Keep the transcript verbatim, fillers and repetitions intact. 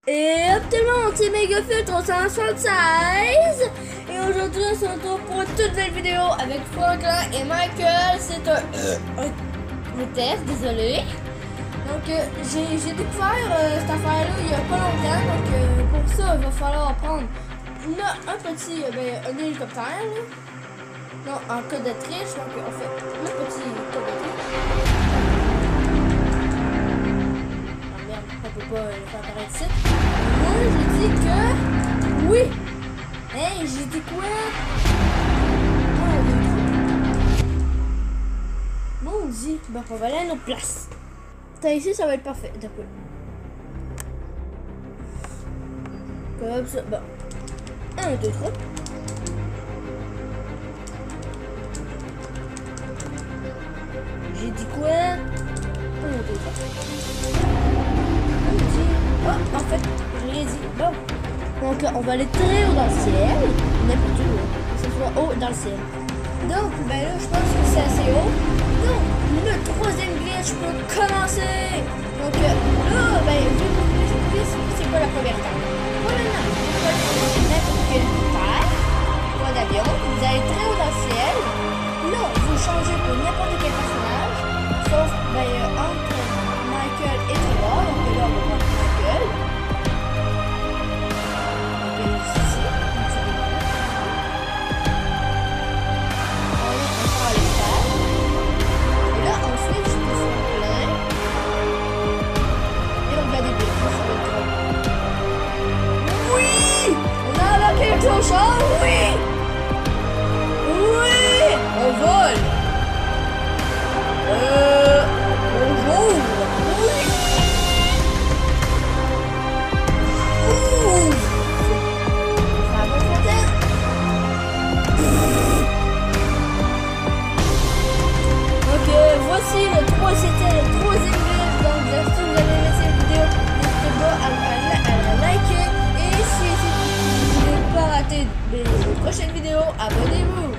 Et hop tout le monde, c'est Megafut trois cent soixante-seize. Et aujourd'hui on se retrouve pour une toute nouvelle vidéo avec Franklin et Michael. C'est un, un, un test, désolé. Donc euh, j'ai découvert euh, cette affaire-là il y a pas longtemps. Donc euh, pour ça, il va falloir prendre une, un petit, euh, ben, un hélicoptère. Là. Non, en cas de triche, donc on fait le petit cas de triche. On peut pas le faire apparaître ici. Moi, j'ai dit que... Oui! Hey, j'ai dit quoi? Oh, bon, on dit... Bon, on va aller à notre place. T'as ici, ça va être parfait. D'accord. Comme ça. Bon. Un, deux, trois. J'ai dit quoi? Un, deux, trois. Oh, en fait, je l'ai dit. Bon. Donc, on va aller très haut dans le ciel. N'importe où. Que ce soit haut dans le ciel. Donc, ben là, je pense que c'est assez haut. Donc, le troisième glitch peut commencer. Donc, là, ben, vu que vous c'est pas la première fois. Pas maintenant. Vous pouvez n'importe quel terre. Pas d'avion. Vous allez très haut dans le ciel. Là, vous changez pour n'importe quel personnage. Sauf, ben, entre Michael et Trevor. Donc, là, on va prendre Michael. Michael ici. On est encore à l'espace. Et là, ensuite, je peux faire plein. Et regardez bien, ça va être trop. Oui! On a là quelque chose, oui! Oui! On vole! Euh... Bonjour! Oui! Ouh! Ça va fonder! Donc euh, voici le trois, c'était le troisième glitch. Donc si vous avez aimé cette vidéo, n'hésitez pas à, à, à la liker. Et si vous ne voulez pas rater les prochaines vidéos, abonnez-vous!